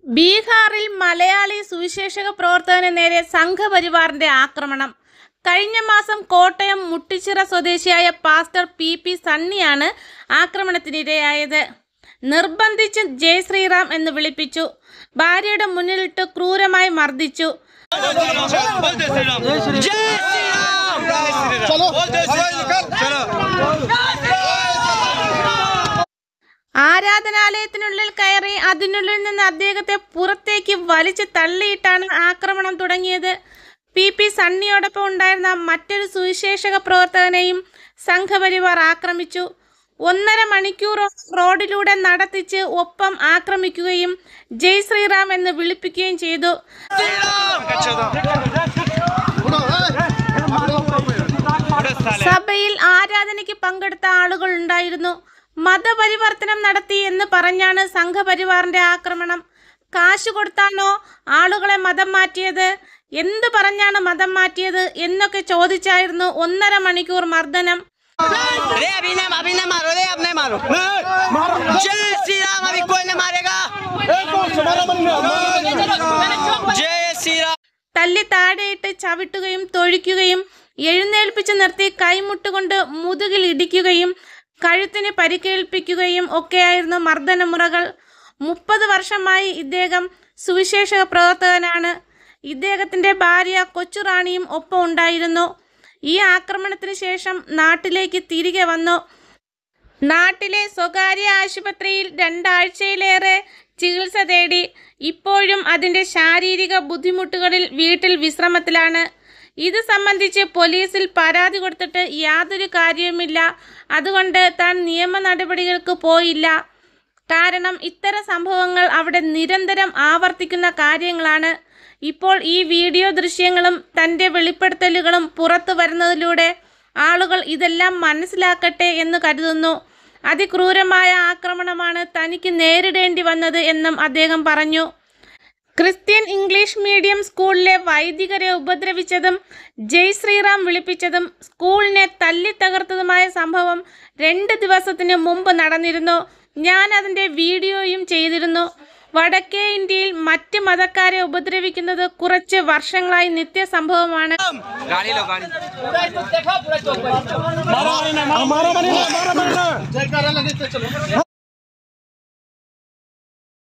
ബീഹാറിൽ മലയാളി സുവിശേഷക പ്രവർത്തകന് നേരെ സംഘപരിവാറിന്റെ ആക്രമണം. കഴിഞ്ഞ മാസം കോട്ടയം മുട്ടിച്ചിറ സ്വദേശിയായ പാസ്റ്റർ പി സണ്ണിയാണ് ആക്രമണത്തിനിരയായത്. നിർബന്ധിച്ച് ജയ് ശ്രീറാം എന്ന് വിളിപ്പിച്ചു. ഭാര്യയുടെ മുന്നിലിട്ട് ക്രൂരമായി മർദ്ദിച്ചു. ആരാധനാലയത്തിനുള്ളിൽ കയറി അതിനുള്ളിൽ നിന്ന് അദ്ദേഹത്തെ പുറത്തേക്ക് വലിച്ചു തള്ളിയിട്ടാണ് ആക്രമണം തുടങ്ങിയത്. പി സണ്ണിയോടൊപ്പം ഉണ്ടായിരുന്ന മറ്റൊരു സുവിശേഷക പ്രവർത്തകനെയും സംഘപരിവാർ ആക്രമിച്ചു. 1.5 മണിക്കൂർ റോഡിലൂടെ നടത്തിച്ച് ഒപ്പം ആക്രമിക്കുകയും ജയ് ശ്രീറാം എന്ന് വിളിപ്പിക്കുകയും ചെയ്തു. സഭയിൽ ആരാധനയ്ക്ക് പങ്കെടുത്ത ആളുകൾ ഉണ്ടായിരുന്നു. മതപരിവർത്തനം നടത്തി എന്ന് പറഞ്ഞാണ് സംഘപരിവാറിന്റെ ആക്രമണം. കാശ് കൊടുത്താണോ ആളുകളെ മതം മാറ്റിയത്, എന്ത് പറഞ്ഞാണ് മതം മാറ്റിയത് എന്നൊക്കെ ചോദിച്ചായിരുന്നു 1.5 മണിക്കൂർ മർദ്ദനം. തല്ലി താഴെയിട്ട് ചവിട്ടുകയും തൊഴിക്കുകയും എഴുന്നേൽപ്പിച്ച് നിർത്തി കൈമുട്ടുകൊണ്ട് മുതുകിൽ ഇടിക്കുകയും കഴുത്തിന് പരിക്കേൽപ്പിക്കുകയും ഒക്കെയായിരുന്നു മർദ്ദനമുറകൾ. 30 വർഷമായി ഇദ്ദേഹം സുവിശേഷക പ്രവർത്തകനാണ്. ഇദ്ദേഹത്തിൻ്റെ ഭാര്യ കൊച്ചുറാണിയും ഒപ്പം ഉണ്ടായിരുന്നു. ഈ ആക്രമണത്തിന് ശേഷം നാട്ടിലേക്ക് തിരികെ വന്നു. നാട്ടിലെ സ്വകാര്യ ആശുപത്രിയിൽ 2 ആഴ്ചയിലേറെ ചികിത്സ തേടി. ഇപ്പോഴും അതിൻ്റെ ശാരീരിക ബുദ്ധിമുട്ടുകളിൽ വീട്ടിൽ വിശ്രമത്തിലാണ്. ഇത് സംബന്ധിച്ച് പോലീസിൽ പരാതി കൊടുത്തിട്ട് യാതൊരു കാര്യവുമില്ല. അതുകൊണ്ട് താൻ നിയമ നടപടികൾക്ക് പോയില്ല. കാരണം ഇത്തരം സംഭവങ്ങൾ അവിടെ നിരന്തരം ആവർത്തിക്കുന്ന കാര്യങ്ങളാണ്. ഇപ്പോൾ ഈ വീഡിയോ ദൃശ്യങ്ങളും തൻ്റെ വെളിപ്പെടുത്തലുകളും പുറത്തു വരുന്നതിലൂടെ ആളുകൾ ഇതെല്ലാം മനസ്സിലാക്കട്ടെ എന്ന് കരുതുന്നു. അതിക്രൂരമായ ആക്രമണമാണ് തനിക്ക് നേരിടേണ്ടി വന്നത് എന്നും അദ്ദേഹം പറഞ്ഞു. ക്രിസ്ത്യൻ ഇംഗ്ലീഷ് മീഡിയം സ്കൂളിലെ വൈദികരെ ഉപദ്രവിച്ചതും ജയ് ശ്രീറാം വിളിപ്പിച്ചതും സ്കൂളിനെ തല്ലി തകർത്തതുമായ സംഭവം 2 ദിവസത്തിന് മുമ്പ് നടന്നിരുന്നു. ഞാൻ അതിൻ്റെ വീഡിയോയും ചെയ്തിരുന്നു. വടക്കേ ഇന്ത്യയിൽ മറ്റ് മതക്കാരെ ഉപദ്രവിക്കുന്നത് കുറച്ച് വർഷങ്ങളായി നിത്യസംഭവമാണ്.